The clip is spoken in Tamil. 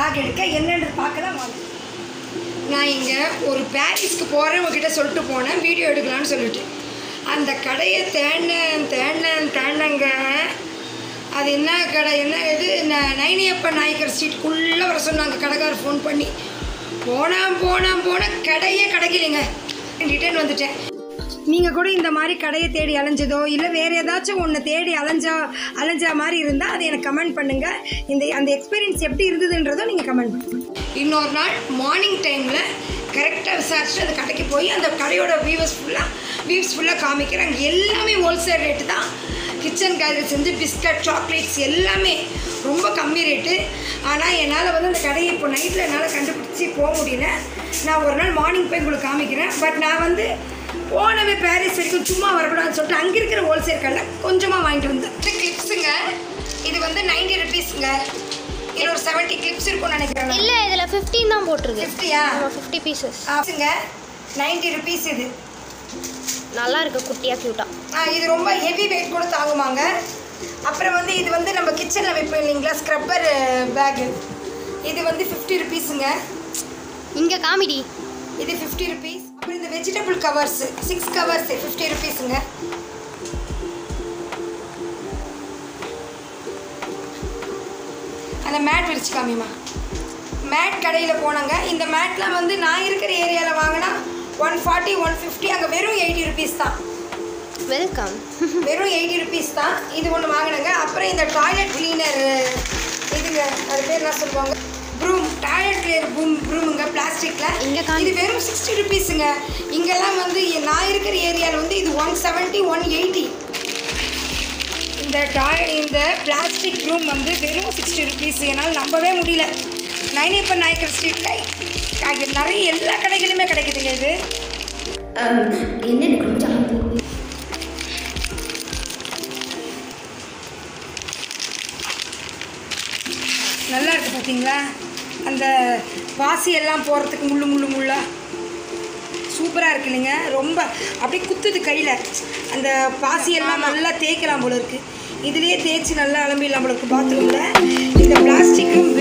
பேக் எடுக்க என்னென்னு பார்க்க தான் வாங்க. நான் இங்கே ஒரு பாரிஸ்க்கு போகிறேன் உங்ககிட்ட சொல்லிட்டு போனேன் வீடியோ எடுக்கலான்னு சொல்லிட்டு. அந்த கடையை தேடினங்க. அது என்ன கடை, என்ன இது, நைனியப்ப நாயக்கர் ஸ்ட்ரீட்டுக்குள்ளே வர சொன்னாங்க கடைக்காரர் ஃபோன் பண்ணி. போனால் கடையே கிடைக்கலைங்க. ரிட்டர்ன் வந்துட்டேன். நீங்கள் கூட இந்த மாதிரி கடையை தேடி அலைஞ்சதோ இல்லை வேறு ஏதாச்சும் ஒன்று தேடி அலைஞ்சா மாதிரி இருந்தால் அதை எனக்கு கமெண்ட் பண்ணுங்கள். அந்த எக்ஸ்பீரியன்ஸ் எப்படி இருந்ததுன்றதோ நீங்கள் கமெண்ட் பண்ணுங்கள். இன்னொரு நாள் மார்னிங் டைமில் கரெக்டாக விசாரிச்சுட்டு அந்த கடைக்கு போய் அந்த கடையோட வியூஸ் ஃபுல்லாக காமிக்கிறேன். அங்கே எல்லாமே ஹோல்சேல் ரேட்டு தான். கிச்சன் கேஜெட்ஸ் செஞ்சு பிஸ்கட், சாக்லேட்ஸ் எல்லாமே ரொம்ப கம்மி ரேட்டு. ஆனால் என்னால் வந்து அந்த கடையை இப்போ நைட்டில் என்னால் கண்டுபிடிச்சி போக முடியல. நான் ஒரு நாள் மார்னிங் போய் உங்களுக்கு காமிக்கிறேன். பட் நான் வந்து போனவே பாரிஸ் வரைக்கும் சும்மா வரக்கூடாதுன்னு சொல்லிட்டு அங்கே இருக்கிற ஹோல்சேல் கடையில் கொஞ்சமாக வாங்கிட்டு வந்தேன். இது கிளிப்ஸுங்க. இது வந்து 90 ருபீஸுங்க. இதில் ஒரு 70 கிளிப்ஸ் இருக்கும்னு நினைக்கிறேன். இல்லை, இதில் 15 தான் போட்டிருக்கு. 50யா? 50 பீசஸ் ஆச்சுங்க. 90 ருபீஸ். இது நல்லா இருக்குது, குட்டியாக க்யூட்டாக. இது ரொம்ப ஹெவி வெயிட் கூட தாங்குமாங்க. அப்புறம் வந்து இது வந்து நம்ம கிச்சனில் வைப்போம் இல்லைங்களா, ஸ்க்ரப்பர் பேகு. இது வந்து 50 ருபீஸுங்க. இங்கே காமிடி. இது 50 ருபீஸ். அப்புறம் இந்த வெஜிடபிள் கவர்ஸ் 6 கவர்ஸ் 50 ருபீஸுங்க. அந்த மேட் விரிச்சு காமிமா. மேட் கடையில் போனாங்க. இந்த மேட்லாம் வந்து நான் இருக்கிற ஏரியாவில் வாங்கினா 140 150, அங்கே வெறும் 80 ருபீஸ் தான். வெல்கம். வெறும் 80 ருபீஸ் தான். இது ஒன்று வாங்கினேங்க. அப்புறம் இந்த டாய்லெட் கிளீனர் இதுங்க, அது பேர் என்ன சொல்லுவாங்க, ப்ரூம், டாய்லெட் கிளீனர் ப்ரூமுங்க, பிளாஸ்டிக்கில். இது வெறும் 60 ருபீஸுங்க. இங்கெல்லாம் வந்து நான் இருக்கிற ஏரியாவில் வந்து இது 170 180. இந்த பிளாஸ்டிக் ப்ரூம் வந்து வெறும் 60 ருபீஸ். என்னால் நம்பவே முடியல. நைனியப்ப நாயக்கர் ஸ்ட்ரீட்டில் நிறைய எல்லா கடைகளுமே கிடைக்குதுங்க. இது என்ன நல்லா இருக்குது பார்த்தீங்களா? அந்த பாசி எல்லாம் போகிறதுக்கு முள்ளா சூப்பராக இருக்கு இல்லைங்க. ரொம்ப அப்படியே குத்துது கையில். அந்த பாசியெல்லாம் நல்லா தேய்க்கலாம் போல இருக்குது. இதுலேயே தேய்ச்சி நல்லா அலம்பிடலாம் போல இருக்குது பாத்ரூமில். இந்த பிளாஸ்டிக்கும்